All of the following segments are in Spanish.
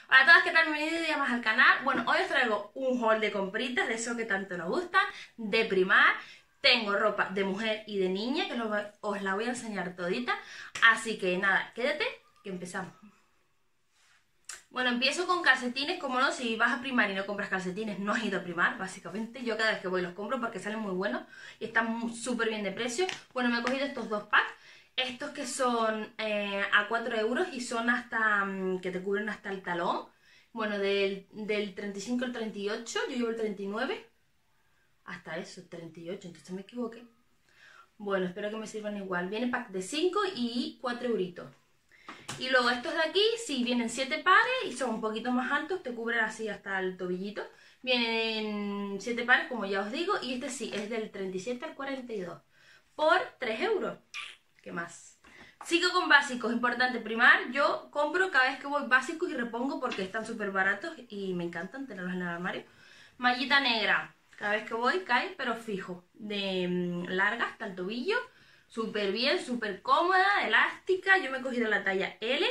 Hola a todas, ¿qué tal? Bienvenidos un día más al canal. Bueno, hoy os traigo un haul de compritas, de eso que tanto nos gusta, de Primark. Tengo ropa de mujer y de niña, que os la voy a enseñar todita. Así que nada, quédate, que empezamos. Bueno, empiezo con calcetines, como no, si vas a Primark y no compras calcetines, no has ido a Primark, básicamente. Yo cada vez que voy los compro porque salen muy buenos y están súper bien de precio. Bueno, me he cogido estos dos packs. Estos que son a 4 euros y son hasta, que te cubren hasta el talón. Bueno, del 35 al 38, yo llevo el 39. Hasta eso, 38, entonces me equivoqué. Bueno, espero que me sirvan igual. Viene pack de 5 y 4 euritos. Y luego estos de aquí, sí, vienen 7 pares y son un poquito más altos, te cubren así hasta el tobillito. Vienen 7 pares, como ya os digo, y este sí, es del 37 al 42. Por 3 euros. ¿Qué más? Sigo con básicos, importante, Primark. Yo compro cada vez que voy básicos y repongo porque están súper baratos y me encantan tenerlos en el armario. Mallita negra, cada vez que voy cae, pero fijo. De larga hasta el tobillo. Súper bien, súper cómoda, elástica. Yo me he cogido la talla L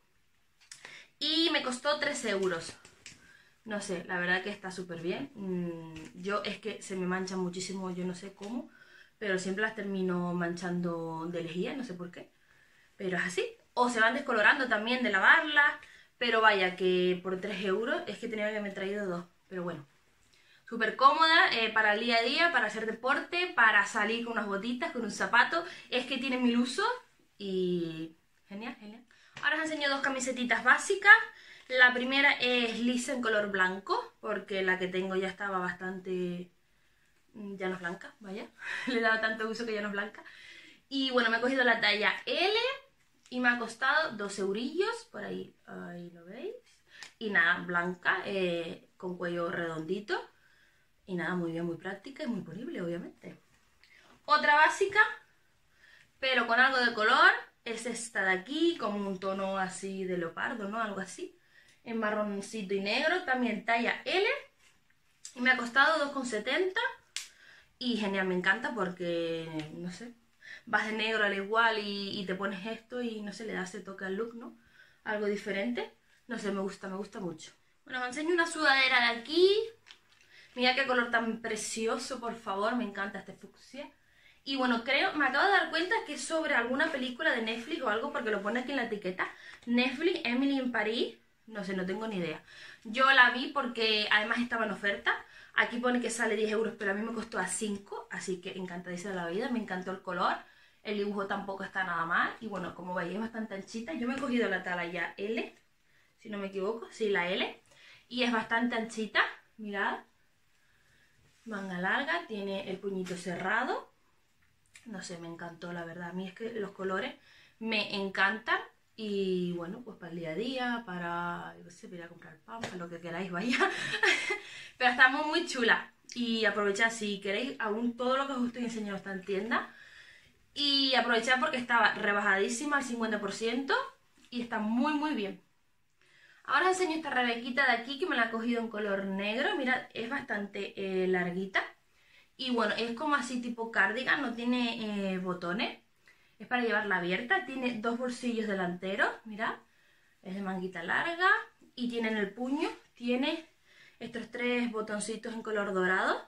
y me costó 3 euros. No sé, la verdad que está súper bien. Yo es que se me manchan muchísimo, yo no sé cómo, pero siempre las termino manchando de lejía, no sé por qué. Pero es así. O se van descolorando también de lavarlas. Pero vaya, que por 3 euros es que tenía que haberme traído dos. Pero bueno. Súper cómoda para el día a día, para hacer deporte, para salir con unas botitas, con un zapato. Es que tiene mil usos y genial, genial. Ahora os enseño dos camisetitas básicas. La primera es lisa en color blanco, porque la que tengo ya estaba bastante... ya no es blanca, vaya. Le he dado tanto uso que ya no es blanca. Y bueno, me he cogido la talla L y me ha costado 2 eurillos, por ahí, ahí lo veis. Y nada, blanca, con cuello redondito. Y nada, muy bien, muy práctica y muy ponible, obviamente. Otra básica, pero con algo de color, es esta de aquí, con un tono así de leopardo, ¿no? Algo así. En marroncito y negro, también talla L. Y me ha costado 2,70. Y genial, me encanta porque, no sé, vas de negro al igual y te pones esto y no sé, le da ese toque al look, ¿no? Algo diferente. No sé, me gusta mucho. Bueno, os enseño una sudadera de aquí. Mira qué color tan precioso, por favor, me encanta este fucsia. Y bueno, me acabo de dar cuenta que es sobre alguna película de Netflix o algo, porque lo pone aquí en la etiqueta. Netflix, Emily in Paris, no sé, no tengo ni idea. Yo la vi porque además estaba en oferta. Aquí pone que sale 10 euros, pero a mí me costó a 5, así que encantadísima de la vida, me encantó el color. El dibujo tampoco está nada mal. Y bueno, como veis es bastante anchita. Yo me he cogido la talla L, si no me equivoco, sí, la L. Y es bastante anchita, mirad. Manga larga, tiene el puñito cerrado. No sé, me encantó, la verdad. A mí es que los colores me encantan. Y bueno, pues para el día a día, para, yo sé, para ir a comprar pan, para lo que queráis, vaya. Pero está muy chula. Y aprovechad, si queréis, aún todo lo que os estoy enseñando está en tienda. Y aprovechad porque estaba rebajadísima al 50% y está muy bien. Ahora os enseño esta rebequita de aquí que me la he cogido en color negro. Mirad, es bastante larguita. Y bueno, es como así tipo cardigan, no tiene botones. Es para llevarla abierta. Tiene dos bolsillos delanteros, mirad. Es de manguita larga. Y tiene en el puño, tiene estos 3 botoncitos en color dorado.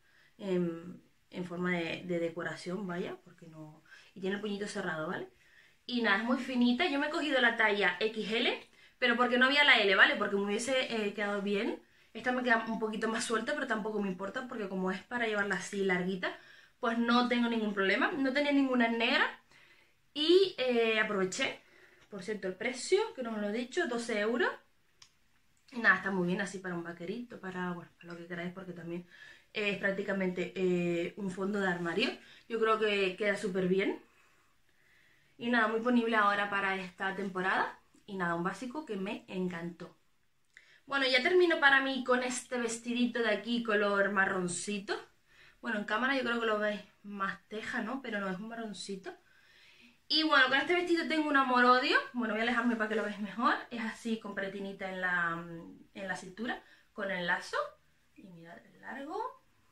En forma de decoración, vaya, porque no... Y tiene el puñito cerrado, ¿vale? Y nada, es muy finita. Yo me he cogido la talla XL, pero porque no había la L, ¿vale? Porque me hubiese quedado bien. Esta me queda un poquito más suelta, pero tampoco me importa, porque como es para llevarla así larguita, pues no tengo ningún problema. No tenía ninguna en negra y aproveché. Por cierto, el precio, que no me lo he dicho, 12 euros. Y nada, está muy bien así para un vaquerito, bueno, para lo que queráis, porque también es prácticamente un fondo de armario. Yo creo que queda súper bien. Y nada, muy ponible ahora para esta temporada. Y nada, un básico que me encantó. Bueno, ya termino para mí con este vestidito de aquí color marroncito. Bueno, en cámara yo creo que lo veis más teja, ¿no? Pero no, es un marroncito. Y bueno, con este vestido tengo un amor-odio. Bueno, voy a alejarme para que lo veáis mejor. Es así, con pretinita en la cintura, con el lazo. Y mirad el largo.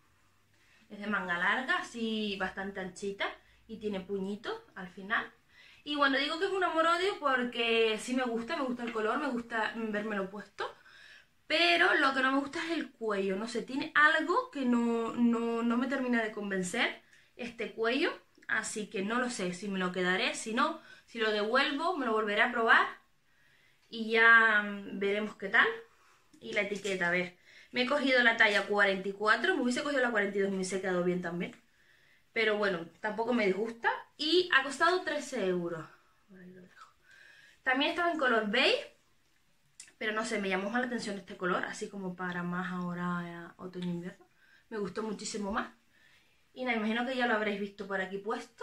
Es de manga larga, así bastante anchita. Y tiene puñito al final. Y bueno, digo que es un amor-odio porque sí me gusta el color, me gusta vérmelo puesto. Pero lo que no me gusta es el cuello, no sé, tiene algo que no me termina de convencer este cuello. Así que no lo sé si me lo quedaré, si no, si lo devuelvo, me lo volveré a probar. Y ya veremos qué tal. Y la etiqueta, a ver, me he cogido la talla 44, me hubiese cogido la 42, me hubiese quedado bien también. Pero bueno, tampoco me disgusta. Y ha costado 13 euros. Por ahí lo dejo. También estaba en color beige. Pero no sé, me llamó más la atención este color. Así como para más ahora otoño-invierno. Me gustó muchísimo más. Y nada, imagino que ya lo habréis visto por aquí puesto.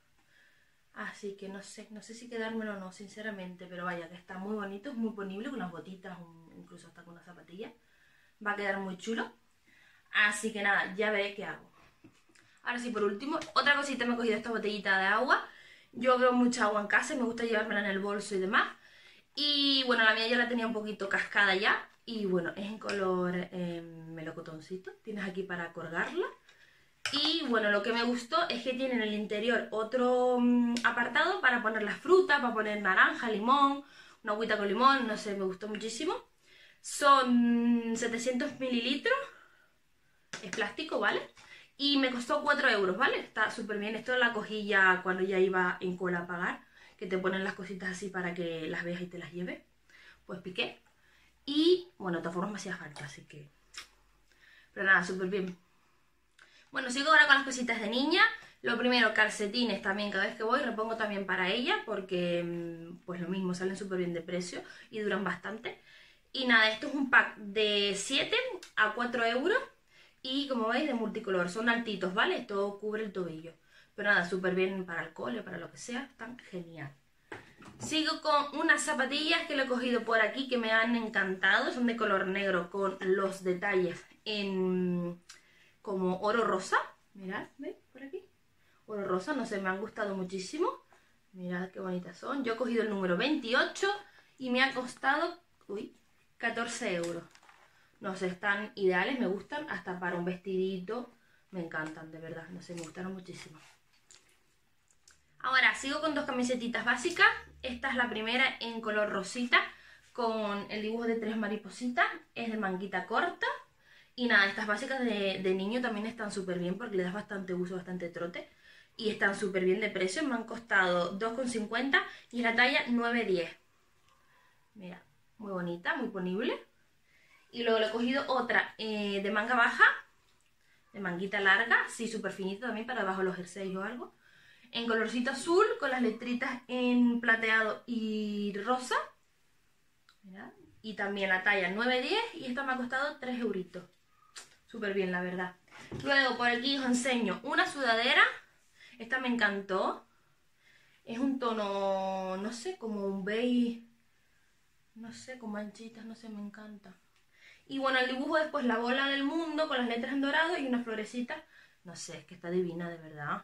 Así que no sé si quedármelo o no, sinceramente. Pero vaya, que está muy bonito, es muy ponible. Con las botitas, incluso hasta con las zapatillas. Va a quedar muy chulo. Así que nada, ya veré qué hago. Ahora sí, por último, otra cosita, me he cogido esta botellita de agua. Yo veo mucha agua en casa y me gusta llevármela en el bolso y demás. Y bueno, la mía ya la tenía un poquito cascada ya. Y bueno, es en color melocotoncito. Tienes aquí para colgarla. Y bueno, lo que me gustó es que tiene en el interior otro apartado para poner las frutas, para poner naranja, limón, una agüita con limón, no sé, me gustó muchísimo. Son 700 mililitros, es plástico, ¿vale? Y me costó 4 euros, ¿vale? Está súper bien. Esto la cogí ya cuando ya iba en cola a pagar, que te ponen las cositas así para que las veas y te las lleves. Pues piqué. Y bueno, de todas formas me hacía falta, así que... Pero nada, súper bien. Bueno, sigo ahora con las cositas de niña. Lo primero, calcetines también, cada vez que voy repongo también para ella, porque pues lo mismo, salen súper bien de precio y duran bastante. Y nada, esto es un pack de 7 a 4 euros. Y como veis, de multicolor, son altitos, ¿vale? Todo cubre el tobillo. Pero nada, súper bien para el cole, para lo que sea, están genial. Sigo con unas zapatillas que le he cogido por aquí que me han encantado. Son de color negro con los detalles en como oro rosa. Mirad, ¿veis? Por aquí. Oro rosa, no sé, me han gustado muchísimo. Mirad qué bonitas son. Yo he cogido el número 28 y me ha costado 14 euros. No sé, están ideales, me gustan, hasta para un vestidito, me encantan, de verdad, no sé, me gustaron muchísimo. Ahora, sigo con dos camisetitas básicas. Esta es la primera en color rosita, con el dibujo de 3 maripositas, es de manguita corta. Y nada, estas básicas de niño también están súper bien, porque le das bastante uso, bastante trote. Y están súper bien de precio, me han costado 2,50 y la talla 9,10. Mira, muy bonita, muy ponible. Y luego le he cogido otra de manga baja, de manguita larga, sí, súper finita también para debajo de los jerseys o algo. En colorcito azul, con las letritas en plateado y rosa. Mirad. Y también la talla 9,10 y esta me ha costado 3 euritos. Súper bien, la verdad. Luego por aquí os enseño una sudadera. Esta me encantó. Es un tono, no sé, como un beige. No sé, con manchitas, no sé, me encanta. Y bueno, el dibujo después la bola del mundo con las letras en dorado y una florecita. No sé, es que está divina, de verdad.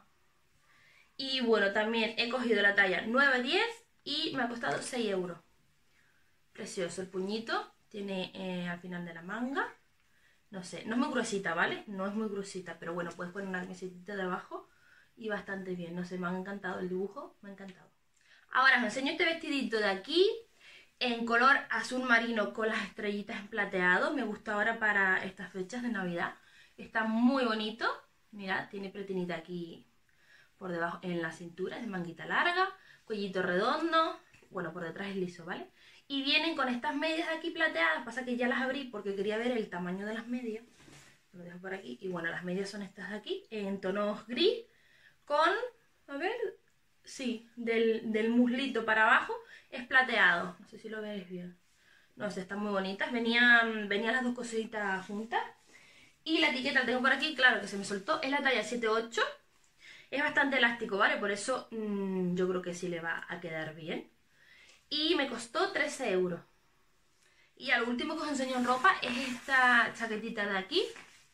Y bueno, también he cogido la talla 9,10 y me ha costado 6 euros. Precioso el puñito. Tiene al final de la manga. No sé, no es muy gruesita, ¿vale? No es muy gruesita, pero bueno, puedes poner una camiseta debajo y bastante bien. No sé, me ha encantado el dibujo, me ha encantado. Ahora os enseño este vestidito de aquí, en color azul marino con las estrellitas en plateado. Me gusta ahora para estas fechas de Navidad. Está muy bonito. Mirad, tiene pretinita aquí por debajo en la cintura, es de manguita larga, cuellito redondo. Bueno, por detrás es liso, ¿vale? Y vienen con estas medias aquí plateadas. Pasa que ya las abrí porque quería ver el tamaño de las medias. Lo dejo por aquí. Y bueno, las medias son estas de aquí, en tonos gris, con, a ver, sí, del muslito para abajo es plateado. No sé si lo veis bien. No sé, están muy bonitas. Venían las dos cositas juntas. Y la etiqueta la tengo por aquí, claro que se me soltó. Es la talla 7,8. Es bastante elástico, ¿vale? Por eso yo creo que sí le va a quedar bien. Y me costó 13 euros. Y al último que os enseño en ropa es esta chaquetita de aquí.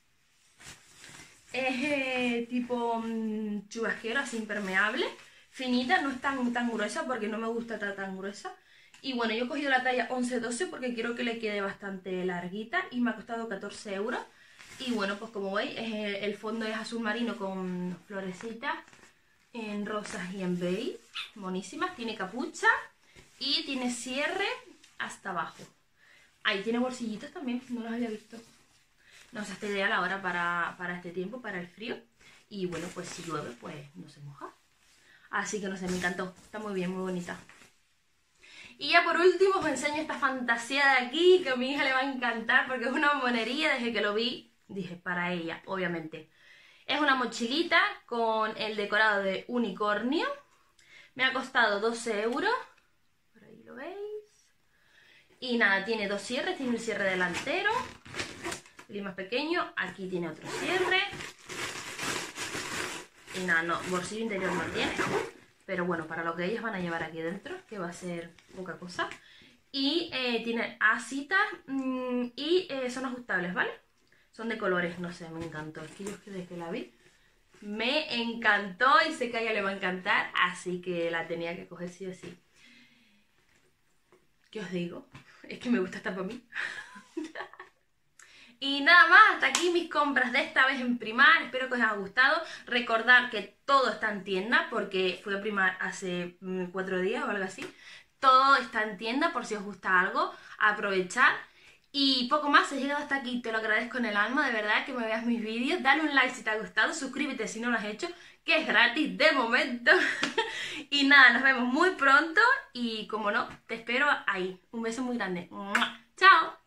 Es tipo chubasquero, así impermeable. Finita, no es tan gruesa porque no me gusta estar tan gruesa. Y bueno, yo he cogido la talla 11-12 porque quiero que le quede bastante larguita. Y me ha costado 14 euros. Y bueno, pues como veis, el fondo es azul marino con florecitas. en rosas y en beige, monísimas. Tiene capucha y tiene cierre hasta abajo. Ahí tiene bolsillitos también, no los había visto. No sé, está ideal ahora para este tiempo, para el frío. Y bueno, pues si llueve, pues no se moja. Así que no sé, me encantó. Está muy bien, muy bonita. Y ya por último os enseño esta fantasía de aquí, que a mi hija le va a encantar porque es una monería. Desde que lo vi, dije, para ella, obviamente. Es una mochilita con el decorado de unicornio. Me ha costado 12 euros. Por ahí lo veis. Y nada, tiene dos cierres. Tiene el cierre delantero, el más pequeño. Aquí tiene otro cierre. Y nada, no, bolsillo interior no tiene. Pero bueno, para lo que ellas van a llevar aquí dentro, que va a ser poca cosa. Y tiene asitas y son ajustables, ¿vale? Son de colores, no sé, me encantó. Es que yo desde que la vi me encantó y sé que a ella le va a encantar, así que la tenía que coger sí o sí. ¿Qué os digo? Es que me gusta estar para mí. Y nada más, hasta aquí mis compras de esta vez en Primark. Espero que os haya gustado. Recordad que todo está en tienda, porque fui a Primark hace 4 días o algo así. Todo está en tienda por si os gusta algo. Aprovechad. Y poco más, si has llegado hasta aquí, te lo agradezco en el alma, de verdad, que me veas mis vídeos. Dale un like si te ha gustado, suscríbete si no lo has hecho, que es gratis de momento. Y nada, nos vemos muy pronto y como no, te espero ahí. Un beso muy grande. ¡Mua! ¡Chao!